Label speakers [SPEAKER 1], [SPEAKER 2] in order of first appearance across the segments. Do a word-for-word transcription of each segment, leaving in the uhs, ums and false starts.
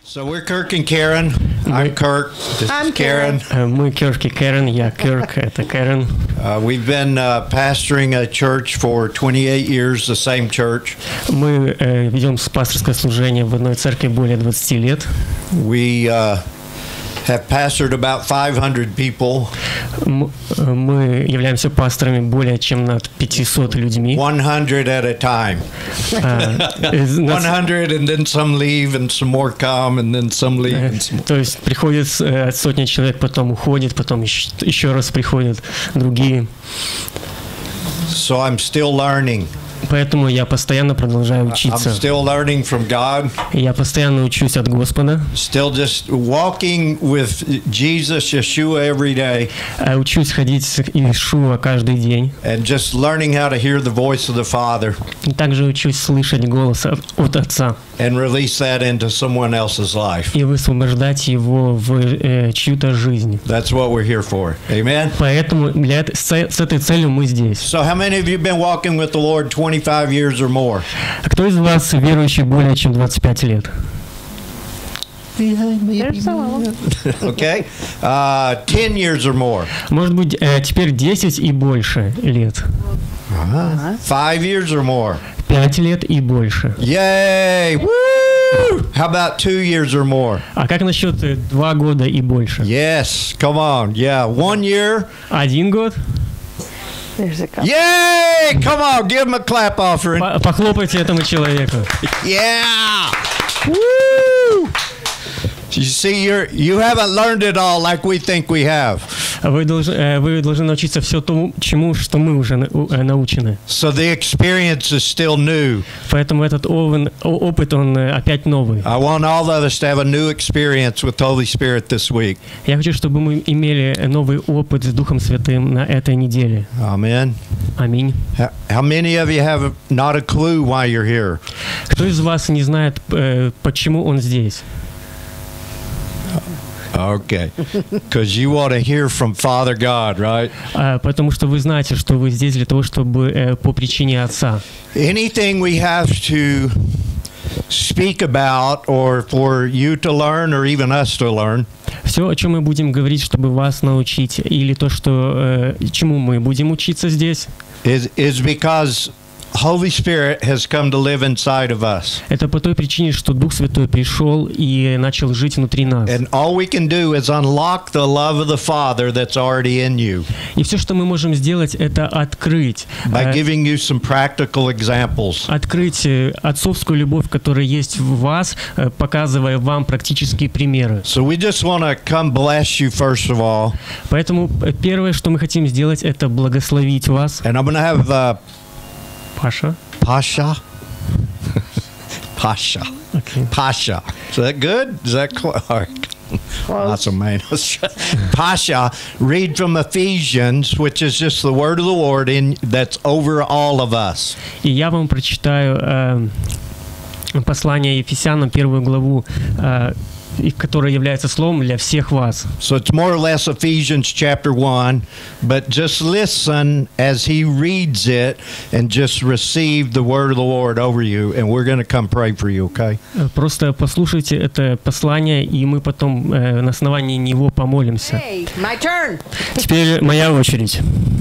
[SPEAKER 1] So we're Kirk and Karen. I'm Kirk. This
[SPEAKER 2] I'm
[SPEAKER 1] is Karen.
[SPEAKER 3] Мы Kirk и Karen, я Kirk, это Karen.
[SPEAKER 1] Uh, we've been uh, pastoring a church for twenty-eight years, the same church.
[SPEAKER 3] Мы э, ведем пасторское служение в одной церкви более двадцати лет.
[SPEAKER 1] We uh, have pastored about five hundred people.
[SPEAKER 3] Мы являемся пасторами более чем над пятьюсот людьми.
[SPEAKER 1] one hundred at a time. one hundred and then some leave and some more come and then some leave. And some...
[SPEAKER 3] То есть приходит сотня человек, потом уходит, потом еще, еще раз приходят другие.
[SPEAKER 1] So I'm still learning.
[SPEAKER 3] Поэтому я постоянно продолжаю учиться.
[SPEAKER 1] I'm still learning from God.
[SPEAKER 3] Я постоянно учусь от Господа.
[SPEAKER 1] Still just walking with Jesus, Yeshua every day.
[SPEAKER 3] Учусь ходить с Иешуа каждый день.
[SPEAKER 1] And just learning how to hear the voice of the Father.
[SPEAKER 3] И также учусь слышать голос от Отца.
[SPEAKER 1] And release that into someone else's life.
[SPEAKER 3] И высвобождать его в э, чью-то жизнь.
[SPEAKER 1] That's what we're here for. Amen.
[SPEAKER 3] Поэтому для с, с этой целью мы здесь.
[SPEAKER 1] So how many of you been walking with the Lord twenty-five years or more?
[SPEAKER 3] Кто из вас верующий более чем двадцать пять лет?
[SPEAKER 1] Okay. Uh, ten years or more.
[SPEAKER 3] Может быть, э, теперь десять и больше лет.
[SPEAKER 1] Uh-huh. Five years or more.
[SPEAKER 3] Пять лет и больше.
[SPEAKER 1] Yay! Woo! How about two years or more?
[SPEAKER 3] А как насчет два года и больше?
[SPEAKER 1] Yes, come on. Yeah, one year.
[SPEAKER 3] Один год.
[SPEAKER 1] Yay! Come on, give him a clap offering.
[SPEAKER 3] Похлопайте этому человеку.
[SPEAKER 1] Yeah! Woo! You see, you're, you haven't learned it all like we think we have.
[SPEAKER 3] Вы должны, вы должны научиться все тому, чему, что мы уже научены.
[SPEAKER 1] So the experience is still new.
[SPEAKER 3] Поэтому этот опыт, он опять новый.
[SPEAKER 1] I want all of us to have a new experience with the Holy Spirit this week.
[SPEAKER 3] Я хочу, чтобы мы имели новый опыт с Духом Святым на этой неделе.
[SPEAKER 1] Amen.
[SPEAKER 3] Аминь.
[SPEAKER 1] How many of you have not a clue why you're here?
[SPEAKER 3] Кто из вас не знает, почему он здесь?
[SPEAKER 1] Okay, because you want to hear from Father God, right?
[SPEAKER 3] Uh, потому что вы знаете, что вы здесь для того, чтобы uh, по причине Отца.
[SPEAKER 1] Anything we have to speak about, or for you to learn, or even us to learn.
[SPEAKER 3] Все, о чем мы будем говорить, чтобы вас научить, или то, что uh, чему мы будем учиться здесь,
[SPEAKER 1] is is because Holy Spirit has come to live inside of us.
[SPEAKER 3] Это по той причине, что Дух Святой пришел и начал жить внутри нас.
[SPEAKER 1] And all we can do is unlock the love of the Father that's already in you.
[SPEAKER 3] И все, что мы можем сделать, это открыть.
[SPEAKER 1] By giving you some practical examples.
[SPEAKER 3] Открыть отцовскую любовь, которая есть в вас, показывая вам практические примеры.
[SPEAKER 1] So we just want to come bless you first of all.
[SPEAKER 3] Поэтому первое, что мы хотим сделать, это благословить вас.
[SPEAKER 1] And I'm going to have uh,
[SPEAKER 3] Pasha.
[SPEAKER 1] Pasha. Pasha.
[SPEAKER 3] Okay.
[SPEAKER 1] Pasha. Is that good? Is that close? Awesome, man. Pasha, read from Ephesians, which is just the word of the Lord in that's over all of us.
[SPEAKER 3] И я вам прочитаю э, послание Ефесянам, первую главу, э, которое является словом для всех вас.
[SPEAKER 1] So it's more or less Ephesians chapter one, but just listen as he reads it and just receive the word of the Lord over you, and we're going to come pray for you, okay?
[SPEAKER 3] Просто послушайте это послание, и мы потом э, на основании него помолимся.
[SPEAKER 2] Hey, my turn.
[SPEAKER 3] Теперь моя очередь.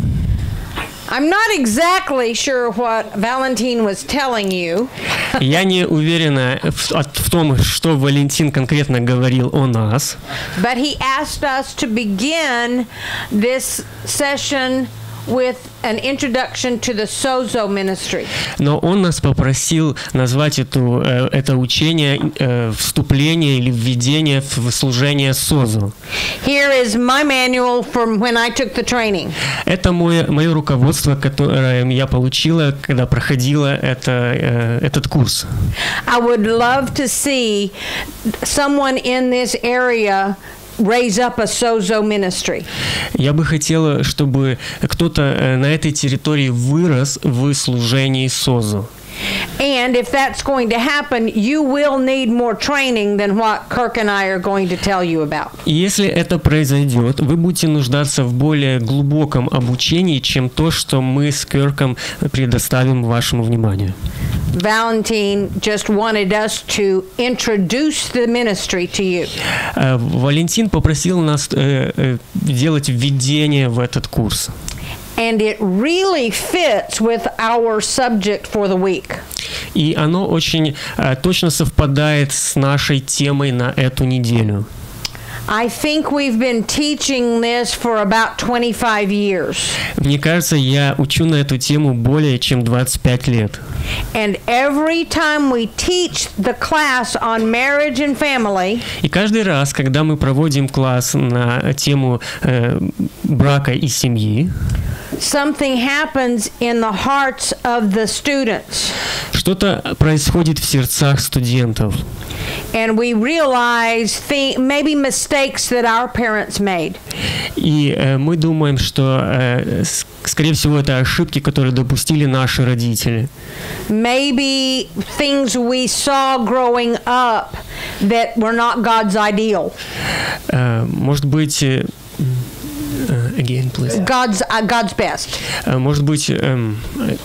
[SPEAKER 2] I'm not exactly sure what Valentine was telling you.
[SPEAKER 3] Я не уверена в, в том, что Валентин конкретно говорил о нас.
[SPEAKER 2] But he asked us to begin this session with an introduction to the Sozo ministry.
[SPEAKER 3] Но он нас попросил назвать эту, это учение вступление или введение в служение Созо.
[SPEAKER 2] Here is my manual from when I took the training.
[SPEAKER 3] Это мое, мое руководство, которое я получила, когда проходила это, этот курс.
[SPEAKER 2] I would love to see someone in this area raise up a Sozo ministry.
[SPEAKER 3] Я бы хотела, чтобы кто-то на этой территории вырос в служении Созо.
[SPEAKER 2] And if that's going to happen, you will need more training than what Kirk and I are going to tell you about.
[SPEAKER 3] И если это произойдет, вы будете нуждаться в более глубоком обучении, чем то, что мы с Кирком предоставим вашему вниманию.
[SPEAKER 2] Valentine just wanted us to introduce the ministry to you.
[SPEAKER 3] Э, Валентин попросил нас э, э, делать введение в этот курс.
[SPEAKER 2] And it really fits with our subject for the week.
[SPEAKER 3] И оно очень э, точно совпадает с нашей темой на эту неделю.
[SPEAKER 2] I think we've been teaching this for about twenty-five years.
[SPEAKER 3] Мне кажется, я учу на эту тему более чем двадцать пять лет.
[SPEAKER 2] And every time we teach the class on marriage and family,
[SPEAKER 3] И каждый раз, когда мы проводим класс на тему э, брака и семьи,
[SPEAKER 2] something happens in the hearts of the students.
[SPEAKER 3] что-то происходит в сердцах студентов.
[SPEAKER 2] And we realize th- maybe mistakes that our parents made.
[SPEAKER 3] И э, мы думаем, что, э, с- скорее всего, это ошибки, которые допустили наши родители.
[SPEAKER 2] Maybe things we saw growing up that were not God's ideal.
[SPEAKER 3] Э, может быть, э, э, again, please.
[SPEAKER 2] God's uh, God's best.
[SPEAKER 3] Э, может быть, эм, э,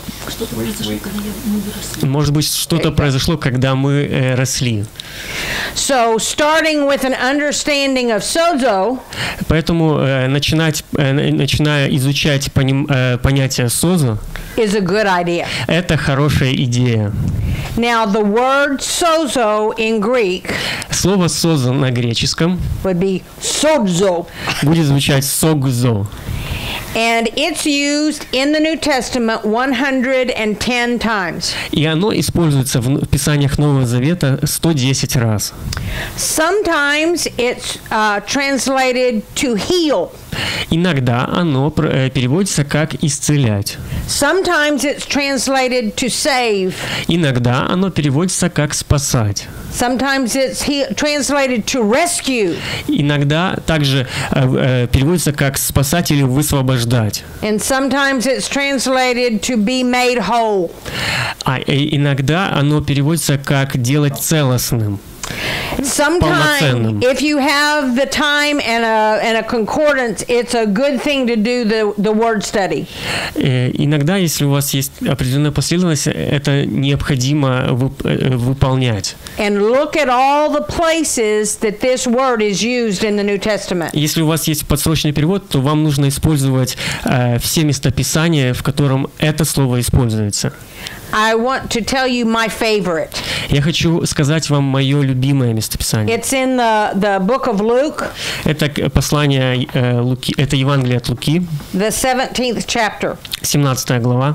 [SPEAKER 3] может быть, что-то произошло, когда мы э, росли.
[SPEAKER 2] So starting with an understanding of sozo,
[SPEAKER 3] Поэтому э, начинать, э, начиная изучать поним, э, понятие созо,
[SPEAKER 2] is a good idea.
[SPEAKER 3] это хорошая идея.
[SPEAKER 2] Now the word sozo in Greek
[SPEAKER 3] Слово созо на греческом
[SPEAKER 2] would be sozo.
[SPEAKER 3] будет звучать согзо.
[SPEAKER 2] And it's used in the New Testament one hundred ten times.
[SPEAKER 3] И оно используется в Писаниях Нового Завета сто десять раз.
[SPEAKER 2] Sometimes it's uh, translated to heal.
[SPEAKER 3] Иногда оно пр- э, переводится как «исцелять».
[SPEAKER 2] Sometimes it's translated to save.
[SPEAKER 3] Иногда оно переводится как «спасать».
[SPEAKER 2] Sometimes it's he- translated to rescue.
[SPEAKER 3] Иногда также э, э, переводится как «спасать» или «высвобождать».
[SPEAKER 2] And sometimes it's translated to be made whole.
[SPEAKER 3] А э, иногда оно переводится как «делать целостным».
[SPEAKER 2] Sometime, if you have the time and a and a concordance, it's a good thing to do the the word study.
[SPEAKER 3] Э, Иногда, если у вас есть определенная последовательность, это необходимо вып- э, выполнять.
[SPEAKER 2] And look at all the places that this word is used in the New Testament.
[SPEAKER 3] Если у вас есть подсрочный перевод, то вам нужно использовать э, все местописания, в котором это слово используется.
[SPEAKER 2] I want to tell you my favorite.
[SPEAKER 3] Я хочу сказать вам мое любимое местописание.
[SPEAKER 2] It's in the the book of Luke,
[SPEAKER 3] Это к- послание э, Луки, это Евангелие от Луки,
[SPEAKER 2] the seventeenth chapter.
[SPEAKER 3] семнадцатая глава.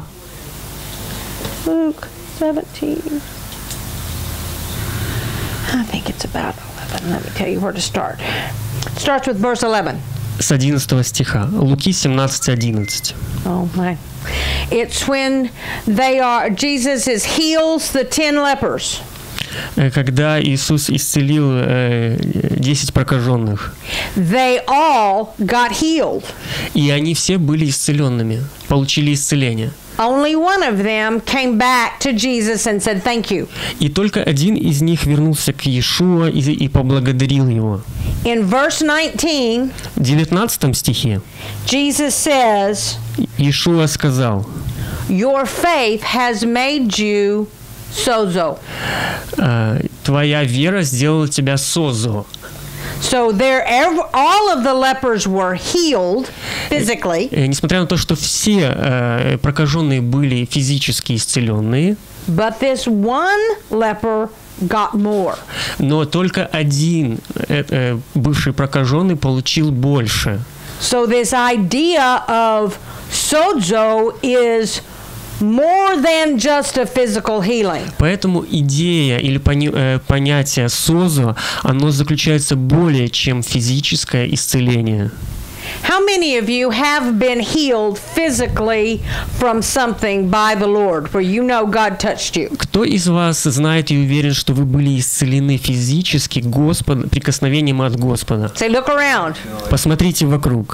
[SPEAKER 2] Luke seventeen. I think it's about eleven. Let me tell you where to start. It starts with verse eleven.
[SPEAKER 3] С одиннадцатого стиха. Луки семнадцать одиннадцать.
[SPEAKER 2] Oh my. It's when they are Jesus is heals the ten lepers.
[SPEAKER 3] Э, Когда Иисус исцелил э, десять прокаженных,
[SPEAKER 2] They all got healed.
[SPEAKER 3] и они все были исцеленными, получили исцеление.
[SPEAKER 2] Only one of them came back to Jesus and said thank you.
[SPEAKER 3] И только один из них вернулся к Иешуа и, и поблагодарил его.
[SPEAKER 2] In verse nineteen,
[SPEAKER 3] В девятнадцатом стихе
[SPEAKER 2] Jesus says,
[SPEAKER 3] Иешуа сказал:
[SPEAKER 2] "Your faith has made you sozo."
[SPEAKER 3] «Э, «Твоя вера сделала тебя созо».
[SPEAKER 2] So there, ev- all of the lepers were healed physically,
[SPEAKER 3] Э, Несмотря на то, что все э, прокаженные были физически исцеленные,
[SPEAKER 2] but this one leper got more.
[SPEAKER 3] но только один э, э, бывший прокаженный получил больше.
[SPEAKER 2] So this idea of sozo is more than just a physical healing.
[SPEAKER 3] Поэтому идея или пони- э, понятие созо, оно заключается более чем физическое исцеление.
[SPEAKER 2] How many of you have been healed physically from something by the Lord, where you know God touched you?
[SPEAKER 3] Кто из вас знает и уверен, что вы были исцелены физически Господом, прикосновением от Господа?
[SPEAKER 2] Say, look around.
[SPEAKER 3] Посмотрите вокруг.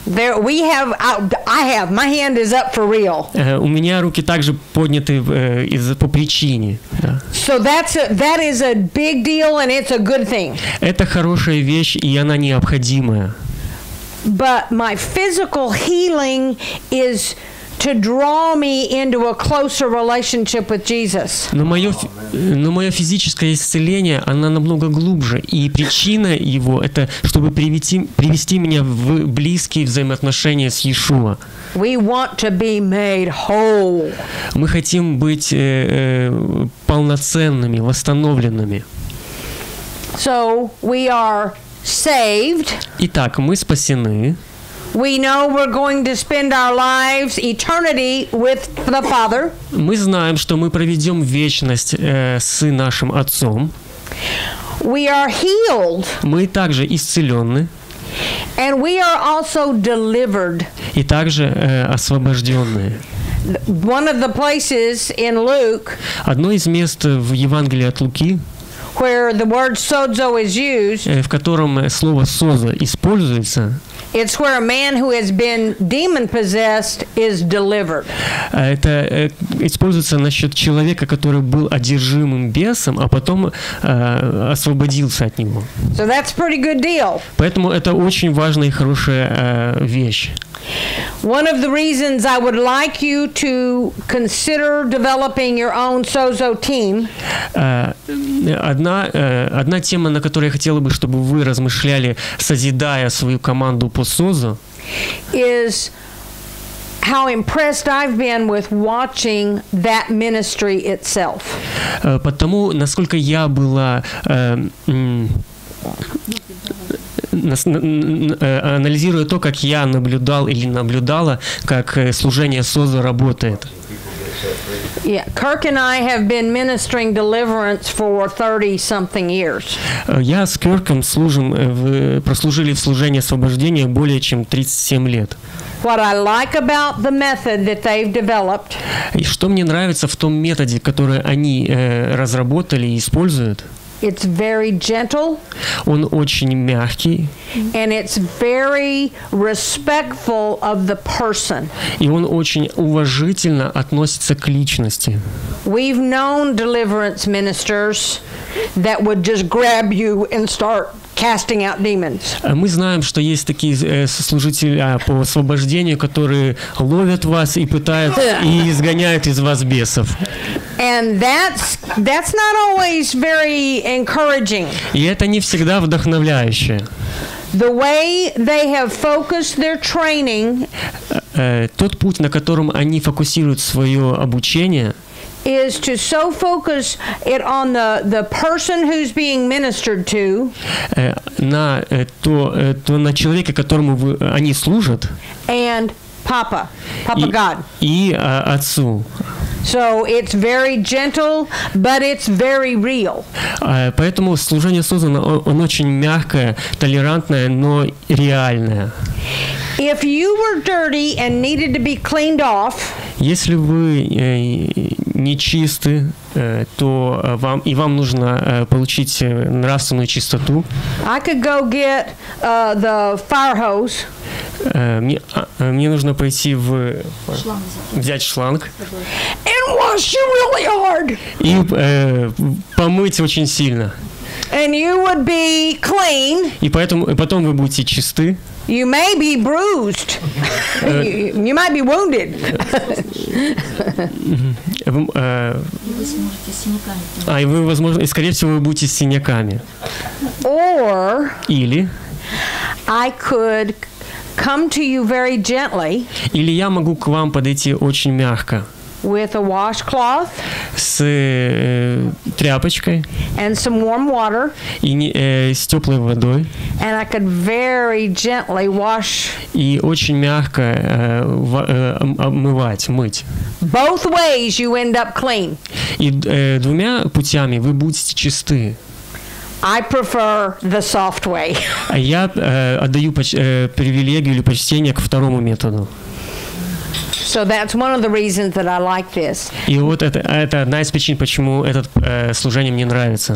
[SPEAKER 2] There we have. I, I have. My hand is up for real.
[SPEAKER 3] Э, у меня руки также подняты э, из по причине. Да.
[SPEAKER 2] So that's a, that is a big deal, and it's a good thing.
[SPEAKER 3] Это хорошая вещь, и она необходимая.
[SPEAKER 2] But my physical healing is to draw me into a closer relationship with Jesus.
[SPEAKER 3] Но мое, но мое физическое исцеление, она намного глубже. И причина его – это чтобы привести, привести меня в близкие взаимоотношения с Иешуа.
[SPEAKER 2] We want to be made whole.
[SPEAKER 3] Мы хотим быть э, э, полноценными, восстановленными.
[SPEAKER 2] So we are saved.
[SPEAKER 3] Итак, мы спасены.
[SPEAKER 2] We know we're going to spend our lives, eternity, with the Father.
[SPEAKER 3] Мы знаем, что мы проведем вечность э, с нашим Отцом.
[SPEAKER 2] We are healed.
[SPEAKER 3] Мы также исцелены.
[SPEAKER 2] And we are also delivered.
[SPEAKER 3] И также э, освобожденные.
[SPEAKER 2] One of the places in Luke
[SPEAKER 3] Одно из мест в Евангелии от Луки,
[SPEAKER 2] where the word sozo is used,
[SPEAKER 3] э, в котором слово «соза» используется,
[SPEAKER 2] it's where a man who has been demon-possessed is delivered.
[SPEAKER 3] это э, используется насчет человека, который был одержимым бесом, а потом э, освободился от него.
[SPEAKER 2] So that's a pretty good deal.
[SPEAKER 3] Поэтому это очень важная и хорошая э, вещь.
[SPEAKER 2] One of the reasons I would like you to consider developing your own sozo team
[SPEAKER 3] Э, Одна, э, одна тема, на которой я хотела бы, чтобы вы размышляли, созидая свою команду по СОЗу,
[SPEAKER 2] is how impressed I've been with watching that ministry itself.
[SPEAKER 3] э, потому насколько я была э, м, нас- н- н- э, анализируя то, как я наблюдал или наблюдала, как э, служение СОЗа работает.
[SPEAKER 2] Yeah, Kirk and I have been ministering deliverance for thirty-something years.
[SPEAKER 3] Э, Я с Кёрком служим, э, в- прослужили в служении освобождения более чем тридцать семь лет.
[SPEAKER 2] What I like about the method that they've developed
[SPEAKER 3] И что мне нравится в том методе, который они э, разработали и используют,
[SPEAKER 2] it's very gentle
[SPEAKER 3] он очень мягкий,
[SPEAKER 2] and it's very respectful of the person.
[SPEAKER 3] и он очень уважительно относится к личности.
[SPEAKER 2] We've known deliverance ministers that would just grab you and start casting out demons.
[SPEAKER 3] А Мы знаем, что есть такие э, служители а, по освобождению, которые ловят вас и пытают и изгоняют из вас бесов.
[SPEAKER 2] And that's that's not always very encouraging.
[SPEAKER 3] И это не всегда вдохновляюще.
[SPEAKER 2] The way they have focused their training
[SPEAKER 3] Э, Тот путь, на котором они фокусируют свое обучение,
[SPEAKER 2] is to so focus it on the, the person who's being ministered to
[SPEAKER 3] э, на э, то, э, то на человека, которому вы- они служат,
[SPEAKER 2] and Papa, Papa
[SPEAKER 3] и,
[SPEAKER 2] God.
[SPEAKER 3] и а, отцу.
[SPEAKER 2] So it's very gentle, but it's very real.
[SPEAKER 3] А, Поэтому служение создано, он, он очень мягкое, толерантное, но реальное.
[SPEAKER 2] If you were dirty and needed to be cleaned off,
[SPEAKER 3] Если вы э, нечисты, э, то э, вам и вам нужно э, получить э, нравственную чистоту.
[SPEAKER 2] I could go get uh, the fire hose
[SPEAKER 3] Э, Мне, а, э, мне нужно пойти в взять шланг
[SPEAKER 2] and wash you really hard,
[SPEAKER 3] и э, помыть очень сильно.
[SPEAKER 2] and you would be clean.
[SPEAKER 3] И поэтому и потом вы будете чисты.
[SPEAKER 2] You may be bruised. you, you might be wounded.
[SPEAKER 3] Вы, э,
[SPEAKER 4] Вы сможете с синяками.
[SPEAKER 3] а и вы, возможно, и скорее всего вы будете с синяками.
[SPEAKER 2] Or
[SPEAKER 3] Или
[SPEAKER 2] I could come to you very gently
[SPEAKER 3] или я могу к вам подойти очень мягко
[SPEAKER 2] with a washcloth
[SPEAKER 3] с э, тряпочкой
[SPEAKER 2] and some warm water,
[SPEAKER 3] и не- э, с теплой водой
[SPEAKER 2] and I could very gently wash
[SPEAKER 3] и очень мягко э, ва- э, ом- обмывать, мыть.
[SPEAKER 2] both ways. You end up clean.
[SPEAKER 3] И э, двумя путями вы будете чисты.
[SPEAKER 2] I prefer the soft way.
[SPEAKER 3] А я э, отдаю поч- э, привилегию или почтение к второму методу.
[SPEAKER 2] So that's one of the reasons that I like this.
[SPEAKER 3] И вот это, это одна из причин, почему это э, служение мне нравится.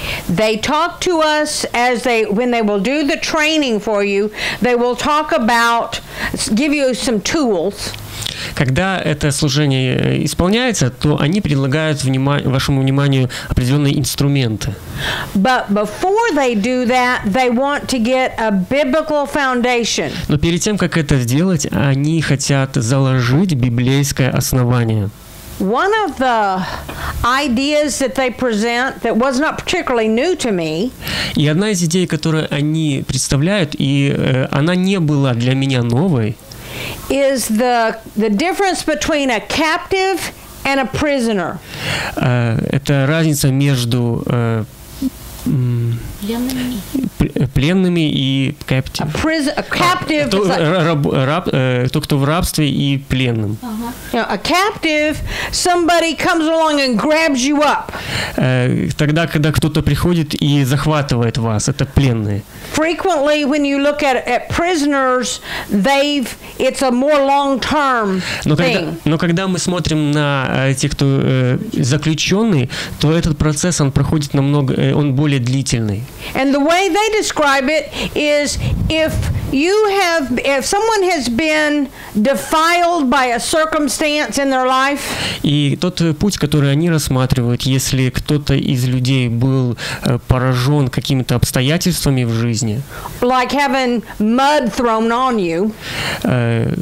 [SPEAKER 2] They talk to us as they, when they will do the training for you, they will talk about, give you some tools.
[SPEAKER 3] Когда это служение исполняется, то они предлагают внима- вашему вниманию определенные инструменты.
[SPEAKER 2] But before they do that, they want to get a biblical foundation.
[SPEAKER 3] Но перед тем, как это сделать, они хотят заложить библейское основание.
[SPEAKER 2] One of the ideas that they present that was not particularly new to me.
[SPEAKER 3] И одна из идей, которую они представляют, и э, она не была для меня новой,
[SPEAKER 2] is the the difference between a captive and a prisoner.
[SPEAKER 3] э, это разница между э, м, пленными и captive.
[SPEAKER 2] A, prison, a captive.
[SPEAKER 3] То,
[SPEAKER 2] is like,
[SPEAKER 3] раб, раб, э, тот, кто в рабстве, и пленным.
[SPEAKER 2] you know, a captive, somebody comes along and grabs you up.
[SPEAKER 3] Э, тогда, когда кто-то приходит и захватывает вас, это пленные.
[SPEAKER 2] Frequently, when you look at at prisoners, they've it's a more long-term
[SPEAKER 3] Но когда,
[SPEAKER 2] thing.
[SPEAKER 3] но когда мы смотрим на э, тех, кто э, заключенный, то этот процесс, он проходит намного, э, он более длительный.
[SPEAKER 2] And the way they describe it is if you have, if someone has been defiled by a circumstance in their life.
[SPEAKER 3] И тот путь, который они рассматривают, если кто-то из людей был э, поражен какими-то обстоятельствами в жизни,
[SPEAKER 2] Like having mud thrown on you.
[SPEAKER 3] э,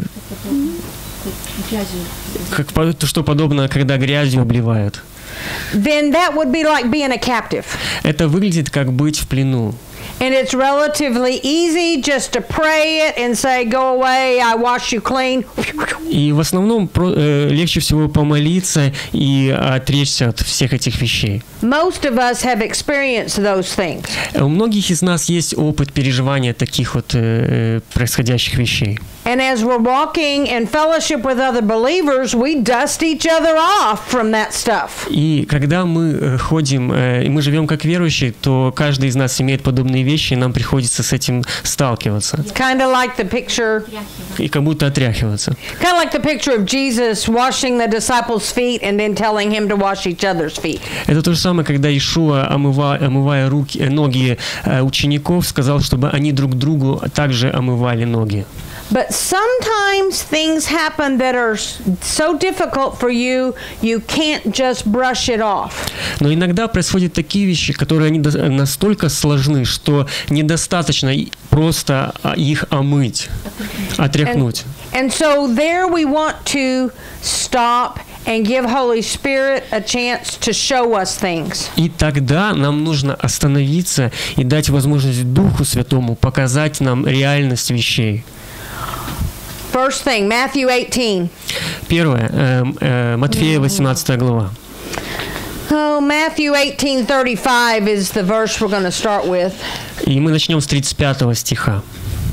[SPEAKER 3] как, по- то, что подобно, когда грязью обливают.
[SPEAKER 2] Then that would be like being a captive.
[SPEAKER 3] Это выглядит как быть в плену.
[SPEAKER 2] And it's relatively easy just to pray it and say, go away, I wash you clean.
[SPEAKER 3] И в основном про- э, легче всего помолиться и отречься от всех этих вещей.
[SPEAKER 2] Most of us have experienced those things.
[SPEAKER 3] У многих из нас есть опыт переживания таких вот э, э, происходящих вещей.
[SPEAKER 2] And as we're walking in fellowship with other believers, we dust each other off from that stuff.
[SPEAKER 3] И когда мы э, ходим, э, и мы живем как верующие, то каждый из нас имеет подобные вещи, и нам приходится с этим сталкиваться.
[SPEAKER 2] Kind of like the picture,
[SPEAKER 3] И как будто отряхиваться.
[SPEAKER 2] kind of like the picture of Jesus washing the disciples' feet and then telling him to wash each other's feet.
[SPEAKER 3] Это то же самое, когда Иешуа, омыва, омывая руки, э, ноги э, учеников, сказал, чтобы они друг другу также омывали ноги.
[SPEAKER 2] But sometimes things happen that are so difficult for you, you can't just brush it off.
[SPEAKER 3] Но иногда происходят такие вещи, которые они до- настолько сложны, что недостаточно и- просто а, их омыть, отряхнуть.
[SPEAKER 2] And so there we want to stop and give Holy Spirit a chance to show us things.
[SPEAKER 3] И тогда нам нужно остановиться и дать возможность Духу Святому показать нам реальность вещей.
[SPEAKER 2] First thing, Matthew eighteen.
[SPEAKER 3] Первое, э, э, Матфея восемнадцатая глава.
[SPEAKER 2] Oh, Matthew eighteen thirty-five is the verse we're going to start with.
[SPEAKER 3] И мы начнем с тридцать пятого стиха.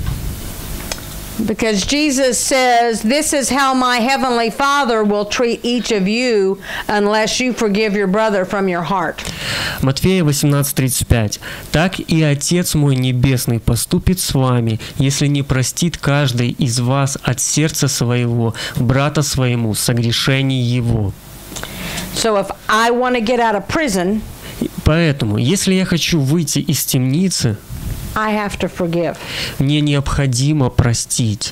[SPEAKER 2] Because Jesus says, this is how my heavenly Father will treat each of you unless you forgive your brother from your heart.
[SPEAKER 3] Матфея восемнадцать тридцать пять. «Так и Отец мой Небесный поступит с вами, если не простит каждый из вас от сердца своего, брата своему, согрешений его».
[SPEAKER 2] So if I want to get out of prison,
[SPEAKER 3] Поэтому, если я хочу выйти из темницы,
[SPEAKER 2] I have to forgive.
[SPEAKER 3] мне необходимо простить.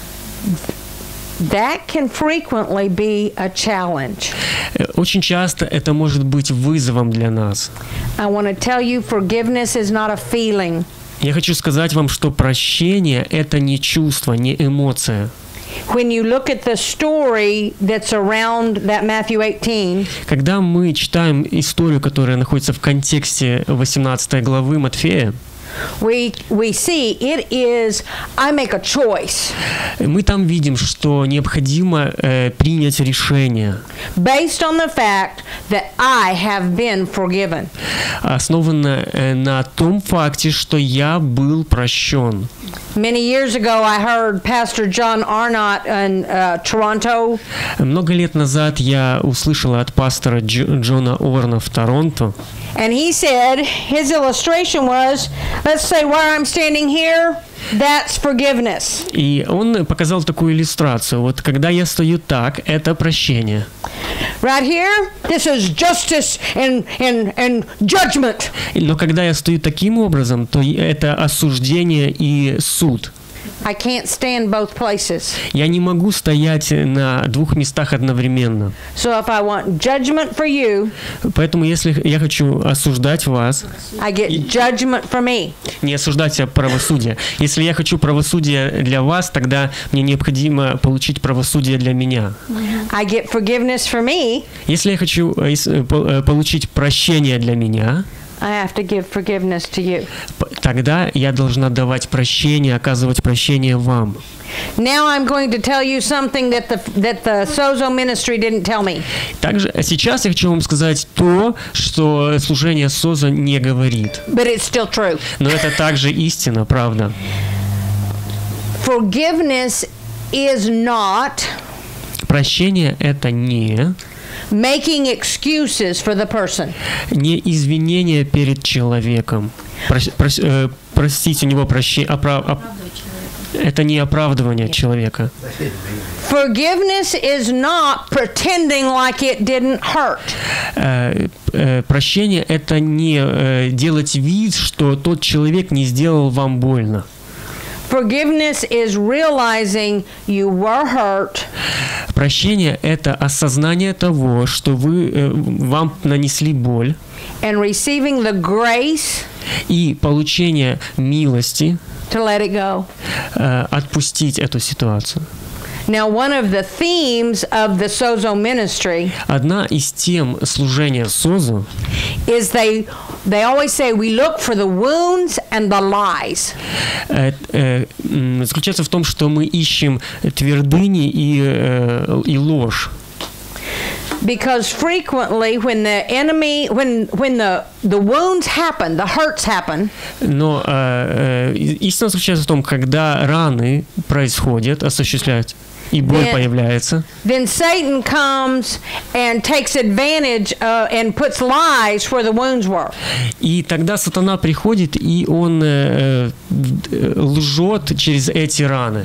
[SPEAKER 2] That can frequently be a challenge.
[SPEAKER 3] Э, Очень часто это может быть вызовом для нас.
[SPEAKER 2] I want to tell you, forgiveness is not a feeling.
[SPEAKER 3] Я хочу сказать вам, что прощение – это не чувство, не эмоция.
[SPEAKER 2] When you look at the story that's around that Matthew eighteen,
[SPEAKER 3] Когда мы читаем историю, которая находится в контексте восемнадцатой главы Матфея,
[SPEAKER 2] we we see it is I make a choice
[SPEAKER 3] мы там видим, что необходимо э, принять решение,
[SPEAKER 2] based on the fact that I have been forgiven.
[SPEAKER 3] основанное э, на том факте, что я был прощен.
[SPEAKER 2] Many years ago, I heard Pastor John Arnott in uh, Toronto.
[SPEAKER 3] Много лет назад я услышала от пастора Дж- Джона Орна в Торонто,
[SPEAKER 2] And he said his illustration was, let's say where I'm standing here, that's forgiveness.
[SPEAKER 3] И он показал такую иллюстрацию. Вот когда я стою так, это прощение.
[SPEAKER 2] Right here, this is justice and, and, and judgment.
[SPEAKER 3] Но когда я стою таким образом, то это осуждение и суд.
[SPEAKER 2] I can't stand both places.
[SPEAKER 3] Я не могу стоять на двух местах одновременно.
[SPEAKER 2] So if I want judgment for you,
[SPEAKER 3] Поэтому если я хочу осуждать вас,
[SPEAKER 2] I get judgment for me.
[SPEAKER 3] не осуждать, а правосудие. Если я хочу правосудия для вас, тогда мне необходимо получить правосудие для меня.
[SPEAKER 2] I get forgiveness for me.
[SPEAKER 3] Если я хочу э, э, по- э, получить прощение для меня,
[SPEAKER 2] I have to give forgiveness to you.
[SPEAKER 3] п- тогда я должна давать прощение, оказывать прощение вам.
[SPEAKER 2] Now I'm going to tell you something that the that the Sozo ministry didn't tell me.
[SPEAKER 3] Также сейчас я хочу вам сказать то, что служение Соза не говорит.
[SPEAKER 2] But it's still true.
[SPEAKER 3] Но это также истина, правда.
[SPEAKER 2] Forgiveness is not
[SPEAKER 3] Прощение – это не,
[SPEAKER 2] making excuses for the person.
[SPEAKER 3] не извинение перед человеком. Прос- прос- э, простить у него прощение. Это не оправдывание человека.
[SPEAKER 2] Forgiveness is not pretending like it didn't hurt.
[SPEAKER 3] Э, э, Прощение – это не э, делать вид, что тот человек не сделал вам больно.
[SPEAKER 2] Forgiveness is realizing you were hurt
[SPEAKER 3] Прощение – это осознание того, что вы, э, вам нанесли боль,
[SPEAKER 2] and receiving the grace
[SPEAKER 3] и получение милости
[SPEAKER 2] to let it go.
[SPEAKER 3] э, отпустить эту ситуацию.
[SPEAKER 2] Now, one of the themes of the Sozo ministry
[SPEAKER 3] Одна из тем служения Созу
[SPEAKER 2] is they they always say we look for the wounds and the lies.
[SPEAKER 3] э, э, м, заключается в том, что мы ищем твердыни и, э, и ложь.
[SPEAKER 2] Because frequently when the enemy when when the the wounds happen, the hurts happen,
[SPEAKER 3] Но э, э, истина заключается в том, когда раны происходят, осуществляются, и боль
[SPEAKER 2] Then-
[SPEAKER 3] появляется,
[SPEAKER 2] then Satan comes and takes advantage uh, and puts lies where the wounds were.
[SPEAKER 3] и тогда сатана приходит, и он э, э, лжет через эти раны.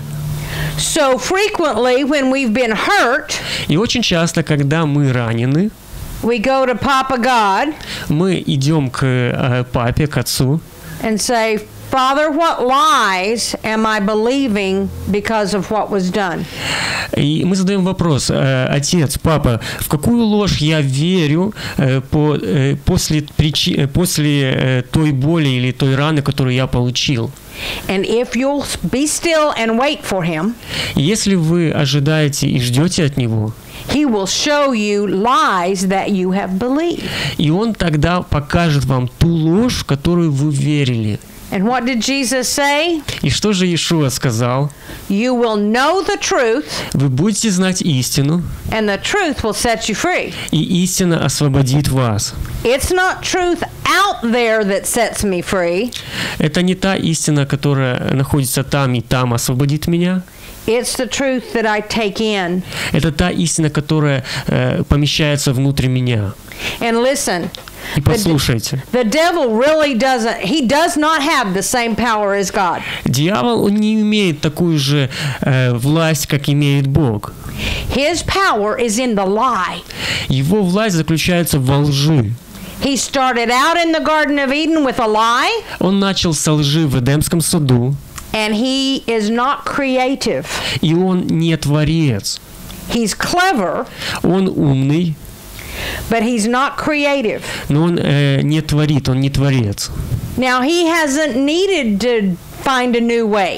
[SPEAKER 2] So frequently when we've been hurt,
[SPEAKER 3] И очень часто, когда мы ранены,
[SPEAKER 2] we go to Papa God
[SPEAKER 3] мы идем к э, папе, к отцу,
[SPEAKER 2] and say, Father, what lies am I believing because of what was done?
[SPEAKER 3] и мы задаем вопрос: э, отец, папа, в какую ложь я верю э, по, э, после, причи, э, после э, той боли или той раны, которую я получил?
[SPEAKER 2] And if you'll be still and wait for him,
[SPEAKER 3] И если вы ожидаете и ждете от него,
[SPEAKER 2] he will show you lies that you have believed.
[SPEAKER 3] и он тогда покажет вам ту ложь, в которую вы верили.
[SPEAKER 2] And what did Jesus say?
[SPEAKER 3] И что же Иешуа сказал?
[SPEAKER 2] You will know the truth,
[SPEAKER 3] Вы будете знать истину,
[SPEAKER 2] and the truth will set you free.
[SPEAKER 3] и истина освободит вас.
[SPEAKER 2] It's not truth out there that sets me free.
[SPEAKER 3] Это не та истина, которая находится там и там, освободит меня.
[SPEAKER 2] It's the truth that I take in.
[SPEAKER 3] Это та истина, которая э, помещается внутрь меня.
[SPEAKER 2] And listen,
[SPEAKER 3] И послушайте,
[SPEAKER 2] the devil really doesn't, he does not have the same power as God.
[SPEAKER 3] дьявол, он не имеет такую же э, власть, как имеет Бог.
[SPEAKER 2] His power is in the lie.
[SPEAKER 3] Его власть заключается во лжи.
[SPEAKER 2] He started out in the Garden of Eden with a lie,
[SPEAKER 3] Он начал со лжи в Эдемском саду,
[SPEAKER 2] and he is not creative.
[SPEAKER 3] и он не творец.
[SPEAKER 2] He's clever,
[SPEAKER 3] Он умный,
[SPEAKER 2] but he's not creative.
[SPEAKER 3] но он э, не творит, он не творец.
[SPEAKER 2] Now, he hasn't needed to find a new way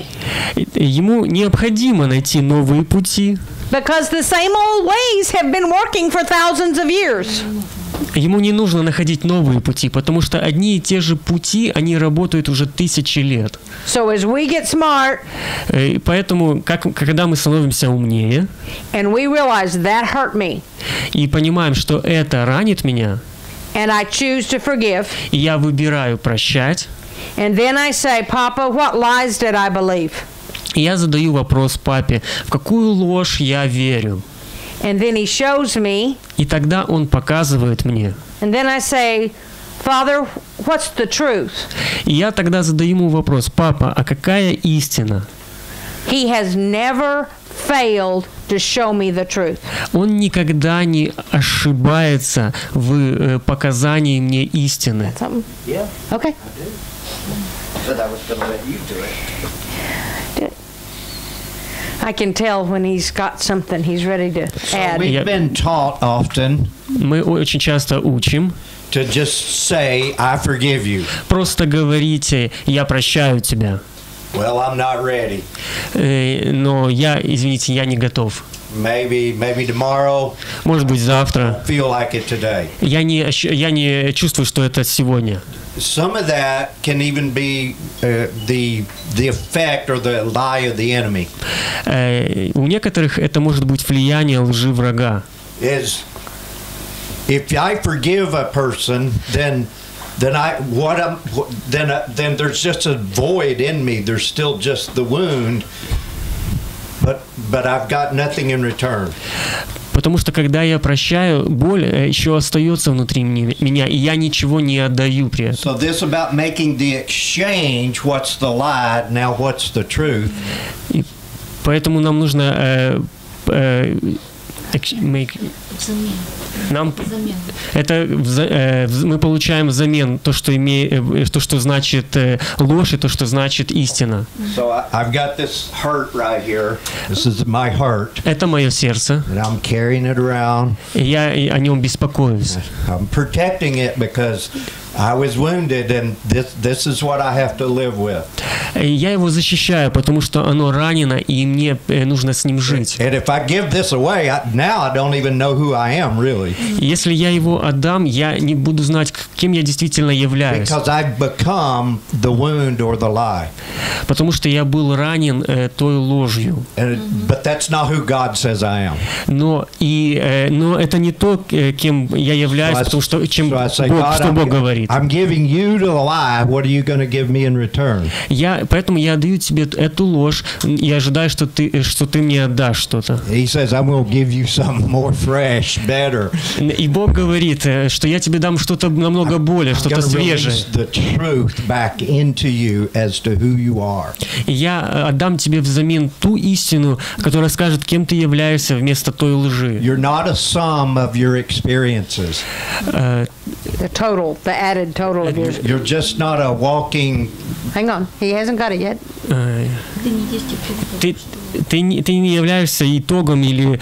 [SPEAKER 3] Ему необходимо найти новые пути.
[SPEAKER 2] because the same old ways have been working for thousands of years.
[SPEAKER 3] Ему не нужно находить новые пути, потому что одни и те же пути, они работают уже тысячи лет.
[SPEAKER 2] So as we get smart
[SPEAKER 3] Э, И поэтому, как, когда мы становимся умнее
[SPEAKER 2] and we realize that hurt me,
[SPEAKER 3] и понимаем, что это ранит меня,
[SPEAKER 2] and I choose to forgive,
[SPEAKER 3] и я выбираю прощать,
[SPEAKER 2] and then I say, Papa, what lies did I believe?
[SPEAKER 3] и я задаю вопрос папе, в какую ложь я верю.
[SPEAKER 2] And then he shows me,
[SPEAKER 3] И тогда он показывает мне.
[SPEAKER 2] and then I say, Father, what's the truth?
[SPEAKER 3] И я тогда задаю ему вопрос: папа, а какая истина?
[SPEAKER 2] He has never failed to show me the truth.
[SPEAKER 3] Он никогда не ошибается в э, показании мне истины.
[SPEAKER 2] Something?
[SPEAKER 1] Yeah,
[SPEAKER 2] Okay.
[SPEAKER 1] I do. Said I was going to let you do it.
[SPEAKER 2] I can tell when he's got something he's ready to add.
[SPEAKER 1] We've
[SPEAKER 3] Yeah.
[SPEAKER 1] been taught often
[SPEAKER 3] Мы очень часто учим
[SPEAKER 1] to just say, I forgive you.
[SPEAKER 3] просто говорите: я прощаю тебя.
[SPEAKER 1] Well, I'm not ready.
[SPEAKER 3] Э, но я, извините, я не готов.
[SPEAKER 1] Maybe, maybe tomorrow.
[SPEAKER 3] Может быть, завтра.
[SPEAKER 1] Feel like it today.
[SPEAKER 3] Я не, ощ- я не чувствую, что это сегодня.
[SPEAKER 1] Some of that can even be uh, the the effect or the lie of the enemy.
[SPEAKER 3] Э, у некоторых это может быть влияние лжи врага.
[SPEAKER 1] Is if I forgive a person, then then I what I'm what- then uh, then there's just a void in me. There's still just the wound, but but I've got nothing in return.
[SPEAKER 3] Потому что когда я прощаю, боль э, еще остается внутри мне- меня, и я ничего не отдаю при этом.
[SPEAKER 1] So this about making the exchange. What's the lie? Now what's the truth?
[SPEAKER 3] И поэтому нам нужно э, э, экс- make-
[SPEAKER 4] Взамен.
[SPEAKER 3] нам
[SPEAKER 4] Взамен.
[SPEAKER 3] это вза- э, вз- мы получаем взамен то, что име, э, то, что значит э, ложь, и то, что значит истина.
[SPEAKER 1] So I, I've got this hurt right here. This is my heart,
[SPEAKER 3] Это мое сердце,
[SPEAKER 1] and I'm carrying it around.
[SPEAKER 3] и я и о нем беспокоюсь.
[SPEAKER 1] I'm protecting it because I was wounded, and this this is what I have to live with.
[SPEAKER 3] И я его защищаю, потому что оно ранено, и мне э, нужно с ним жить.
[SPEAKER 1] And if I give this away, I, now I don't even know who I am really,
[SPEAKER 3] И если я его отдам, я не буду знать, к- кем я действительно являюсь,
[SPEAKER 1] because I've become the wound or the lie.
[SPEAKER 3] потому что я был ранен э, той ложью.
[SPEAKER 1] And, but that's not who God says I am.
[SPEAKER 3] Но и э, но это не то, э, кем я являюсь,
[SPEAKER 1] So I-
[SPEAKER 3] потому что чем
[SPEAKER 1] so I say,
[SPEAKER 3] Бог,
[SPEAKER 1] God,
[SPEAKER 3] что Бог
[SPEAKER 1] I'm,
[SPEAKER 3] говорит.
[SPEAKER 1] I'm giving you the lie. What are you going to give me in return?
[SPEAKER 3] Я поэтому я даю тебе эту ложь и ожидаю, что ты э, что ты мне отдашь что-то.
[SPEAKER 1] He says, I'm going to give you something more fresh, better.
[SPEAKER 3] И Бог говорит, э, что я тебе дам что-то намного более,
[SPEAKER 1] I'm
[SPEAKER 3] что-то
[SPEAKER 1] going to
[SPEAKER 3] свежее.
[SPEAKER 1] release the truth back into you as to who you are.
[SPEAKER 3] И я э, отдам тебе взамен ту истину, которая скажет, кем ты являешься вместо той лжи.
[SPEAKER 1] You're not a sum of your experiences.
[SPEAKER 3] Э,
[SPEAKER 2] The total, the added total of yours.
[SPEAKER 1] You're just not a walking.
[SPEAKER 2] Hang on, he hasn't got it yet.
[SPEAKER 3] э,
[SPEAKER 4] Ты не есть итог того,
[SPEAKER 3] Ты,
[SPEAKER 4] что
[SPEAKER 3] ты, не, ты не являешься итогом или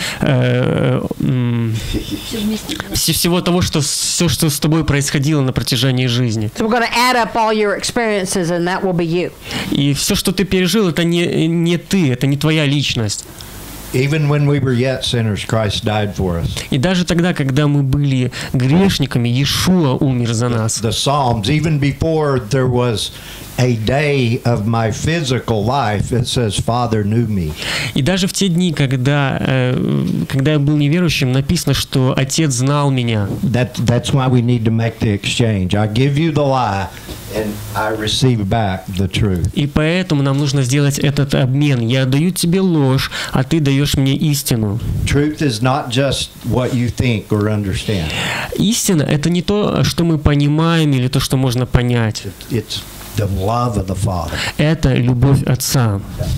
[SPEAKER 3] э, м,
[SPEAKER 4] все вместе.
[SPEAKER 3] вс- всего того, что все, что с тобой происходило на протяжении жизни.
[SPEAKER 2] So we're going to add up all your experiences, and that will be you.
[SPEAKER 3] И все, что ты пережил, это не, не ты, это не твоя личность.
[SPEAKER 1] Even when we were yet sinners, Christ died for us.
[SPEAKER 3] И даже тогда, когда мы были грешниками, Иешуа умер за нас.
[SPEAKER 1] The Psalms, even before there was a day of my physical life, it says, Father knew me.
[SPEAKER 3] И даже в те дни, когда, э, когда я был неверующим, написано, что Отец знал меня.
[SPEAKER 1] That, that's why we need to make the exchange. I give you the lie, and I receive back the truth.
[SPEAKER 3] И поэтому нам нужно сделать этот обмен. Я даю тебе ложь, а ты даешь мне истину.
[SPEAKER 1] Truth is not just what you think or understand.
[SPEAKER 3] Истина — это не то, что мы понимаем, или то, что можно понять.
[SPEAKER 1] It's the love of the Father.
[SPEAKER 3] Это любовь Отца.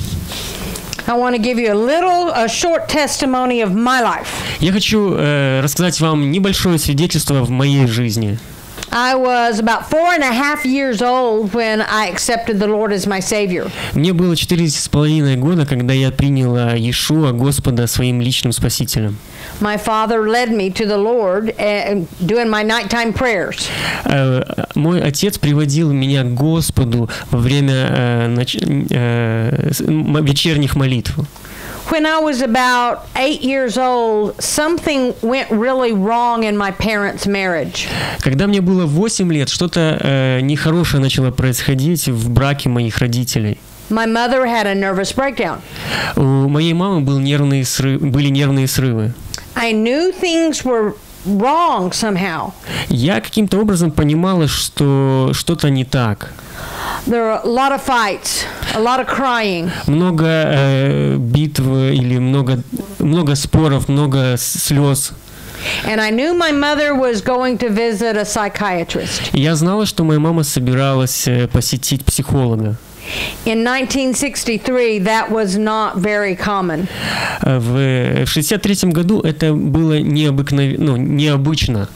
[SPEAKER 2] I want to give you a little, a short testimony of my life.
[SPEAKER 3] Я хочу э, рассказать вам небольшое свидетельство в моей жизни.
[SPEAKER 2] I was about four and a half years old when I accepted the Lord as my Savior.
[SPEAKER 3] Мне было четыре с половиной года, когда я приняла Иешуа, Господа, своим личным спасителем.
[SPEAKER 2] My father led me to the Lord uh, doing my nighttime prayers.
[SPEAKER 3] Э, Мой отец приводил меня к Господу во время э, нач- э, с- м- вечерних молитв.
[SPEAKER 2] When I was about eight years old, something went really wrong in my parents' marriage.
[SPEAKER 3] Когда мне было восемь лет, что-то э, нехорошее начало происходить в браке моих родителей.
[SPEAKER 2] My mother had a nervous breakdown.
[SPEAKER 3] У моей мамы был нервные срыв, были нервные срывы.
[SPEAKER 2] I knew things were wrong somehow.
[SPEAKER 3] Я каким-то образом понимала, что что-то не так.
[SPEAKER 2] There were a lot of fights, a lot of crying.
[SPEAKER 3] Много э, битв или много, много споров, много с- слез.
[SPEAKER 2] And I knew my mother was going to visit a psychiatrist.
[SPEAKER 3] И я знала, что моя мама собиралась э, посетить психолога.
[SPEAKER 2] In nineteen sixty-three, that was not very common.
[SPEAKER 3] Э, В, в шестьдесят третьем году это было необыкновенно, ну, необычно.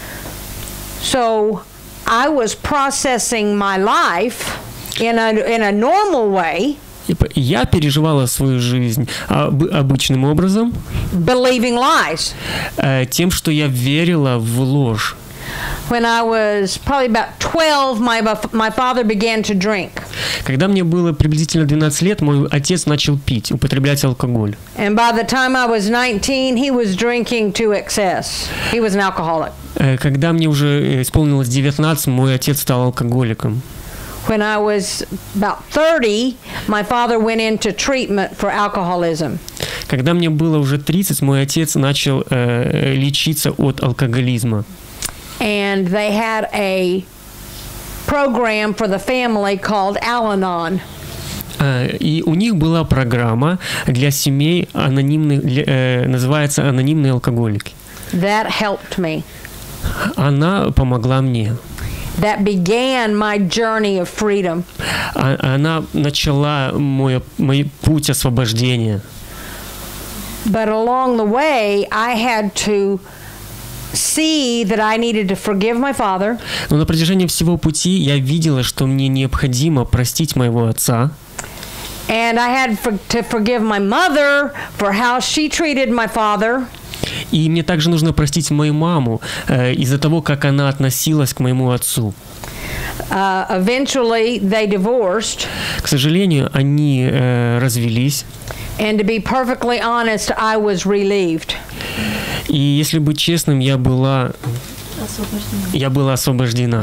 [SPEAKER 2] So I was processing my life in a, in a normal way,
[SPEAKER 3] И по- я переживала свою жизнь об- обычным образом,
[SPEAKER 2] believing lies.
[SPEAKER 3] э, тем, что я верила в ложь.
[SPEAKER 2] When I was probably about twelve, my, my father began to drink.
[SPEAKER 3] Когда мне было приблизительно двенадцать лет, мой отец начал пить, употреблять алкоголь.
[SPEAKER 2] And by the time I was nineteen, he was drinking to excess. He was an alcoholic.
[SPEAKER 3] Э, Когда мне уже исполнилось девятнадцать, мой отец стал алкоголиком.
[SPEAKER 2] When I was about thirty, my father went into treatment for alcoholism.
[SPEAKER 3] Когда мне было уже тридцать, мой отец начал э, лечиться от алкоголизма.
[SPEAKER 2] And they had a program for the family called Al-Anon.
[SPEAKER 3] Э, И у них была программа для семей анонимных, для- э, называется «Анонимные алкоголики».
[SPEAKER 2] That helped me.
[SPEAKER 3] Она помогла мне.
[SPEAKER 2] That began my journey of freedom.
[SPEAKER 3] А- Она начала мой, мой путь освобождения.
[SPEAKER 2] But along the way, I had to see that I needed to forgive my father.
[SPEAKER 3] Но на протяжении всего пути я видела, что мне необходимо простить моего отца.
[SPEAKER 2] And I had for, to forgive my mother for how she treated my father.
[SPEAKER 3] И мне также нужно простить мою маму э, из-за того, как она относилась к моему отцу.
[SPEAKER 2] Uh, eventually, they divorced.
[SPEAKER 3] К сожалению, они э, развелись.
[SPEAKER 2] And to be perfectly honest, I was relieved.
[SPEAKER 3] И если быть честным, я была,
[SPEAKER 4] Освобождена.
[SPEAKER 3] я была освобождена.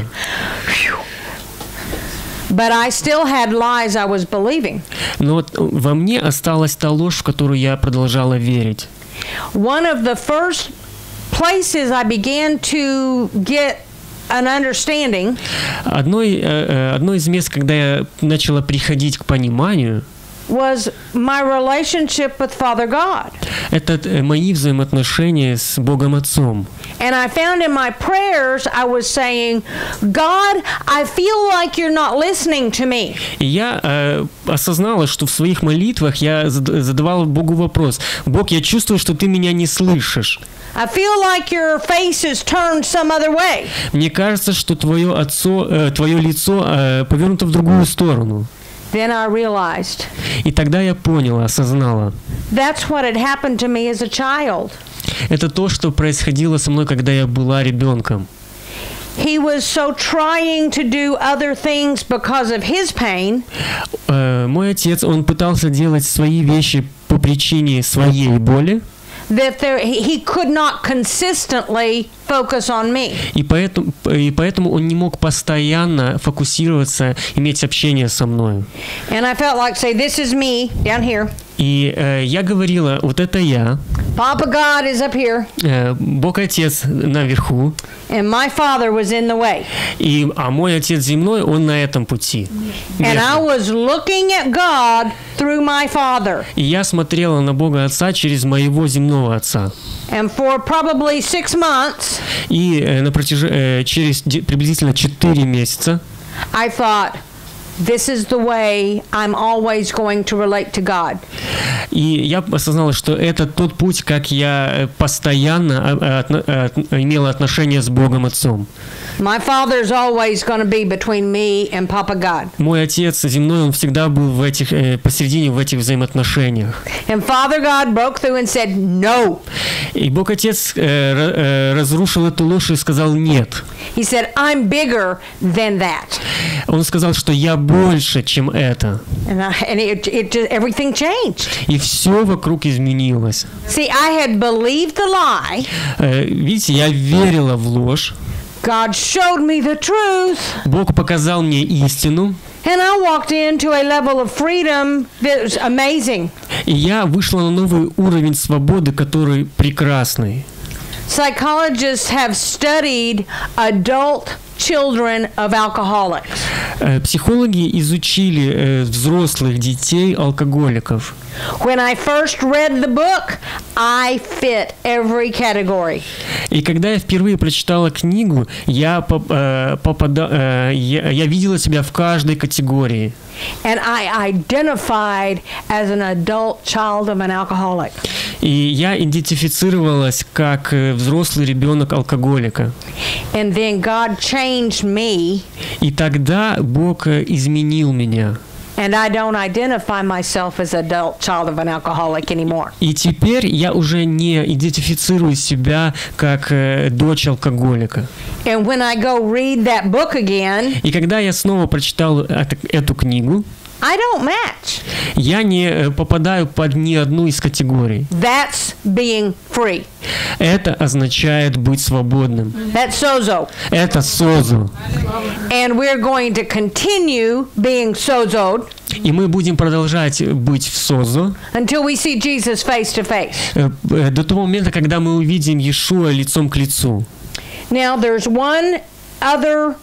[SPEAKER 2] But I still had lies I was believing.
[SPEAKER 3] Но вот во мне осталась та ложь, в которую я продолжала верить.
[SPEAKER 2] One of the first places I began to get an understanding
[SPEAKER 3] Одно, э, э, одно из мест, когда я начала приходить к пониманию,
[SPEAKER 2] was my relationship with Father God.
[SPEAKER 3] это э, мои взаимоотношения с Богом Отцом.
[SPEAKER 2] And I found in my prayers, I was saying, God, I feel like you're not listening to me.
[SPEAKER 3] И я э, осознала, что в своих молитвах я зад- задавала Богу вопрос: Бог, я чувствую, что ты меня не слышишь.
[SPEAKER 2] I feel like your face is turned some other way.
[SPEAKER 3] Мне кажется, что твое, отцо, э, твое лицо э, повернуто в другую сторону.
[SPEAKER 2] Then I realized
[SPEAKER 3] И тогда я поняла, осознала.
[SPEAKER 2] that's what had happened to me as a child.
[SPEAKER 3] Это то, что происходило со мной, когда я была ребенком.
[SPEAKER 2] He was so trying to do other things because of his pain
[SPEAKER 3] Э, мой отец, он пытался делать свои вещи по причине своей боли,
[SPEAKER 2] that there, he he could not consistently focus on me.
[SPEAKER 3] и поэтому, и поэтому он не мог постоянно фокусироваться, иметь общение со мной.
[SPEAKER 2] And I felt like, say, this is me down here.
[SPEAKER 3] И э, я говорила: вот это я,
[SPEAKER 2] Papa God is up here,
[SPEAKER 3] э, Бог Отец наверху,
[SPEAKER 2] and my father was in the way.
[SPEAKER 3] и, а мой Отец земной, он на этом пути.
[SPEAKER 2] And I
[SPEAKER 3] Между.
[SPEAKER 2] was looking at God through my father.
[SPEAKER 3] И я смотрела на Бога Отца через моего земного Отца.
[SPEAKER 2] And for probably six months,
[SPEAKER 3] И э, на протяж... э, через де- приблизительно четыре месяца
[SPEAKER 2] I thought, this is the way I'm always going to relate to God.
[SPEAKER 3] и я осознала, что это тот путь, как я э, постоянно э, отно- э, от- имела отношения с Богом Отцом.
[SPEAKER 2] My father's always going to be between me and Papa God.
[SPEAKER 3] Мой Отец земной, он всегда был в этих, э, посередине в этих взаимоотношениях.
[SPEAKER 2] And Father God broke through and said, no.
[SPEAKER 3] И Бог Отец э, ра- э, разрушил эту ложь и сказал нет.
[SPEAKER 2] He said, I'm bigger than that.
[SPEAKER 3] Он сказал, что я больше, чем это.
[SPEAKER 2] And, I, and it, it just, everything changed.
[SPEAKER 3] И все вокруг изменилось.
[SPEAKER 2] See, I had believed the lie.
[SPEAKER 3] Э, видите, я верила в ложь.
[SPEAKER 2] God showed me the truth.
[SPEAKER 3] Бог показал мне истину.
[SPEAKER 2] And I walked into a level of freedom that was amazing.
[SPEAKER 3] И я вышла на новый уровень свободы, который прекрасный.
[SPEAKER 2] Psychologists have studied adult children of alcoholics.
[SPEAKER 3] Э, Психологи изучили э, взрослых детей алкоголиков.
[SPEAKER 2] When I first read the book, I fit every category.
[SPEAKER 3] И когда я впервые прочитала книгу, я, поп- э, попада- э, я, я видела себя в каждой категории.
[SPEAKER 2] And I identified as an adult child of an alcoholic.
[SPEAKER 3] И я идентифицировалась как э, взрослый ребенок алкоголика.
[SPEAKER 2] And then God changed me,
[SPEAKER 3] И тогда Бог э, изменил меня.
[SPEAKER 2] and I don't identify myself as an adult child of an alcoholic anymore.
[SPEAKER 3] И теперь я уже не идентифицирую себя как э, дочь алкоголика.
[SPEAKER 2] And when I go read that book again,
[SPEAKER 3] И когда я снова прочитал это- эту книгу,
[SPEAKER 2] I don't match.
[SPEAKER 3] я не э, попадаю под ни одну из категорий.
[SPEAKER 2] That's being free.
[SPEAKER 3] Это означает быть свободным.
[SPEAKER 2] That's sozo.
[SPEAKER 3] Это созу.
[SPEAKER 2] And we're going to continue being sozoed
[SPEAKER 3] И мы будем продолжать быть в созу
[SPEAKER 2] until we see Jesus face to face.
[SPEAKER 3] э, э, до того момента, когда мы увидим Иешуа лицом к лицу.
[SPEAKER 2] Now, there's one other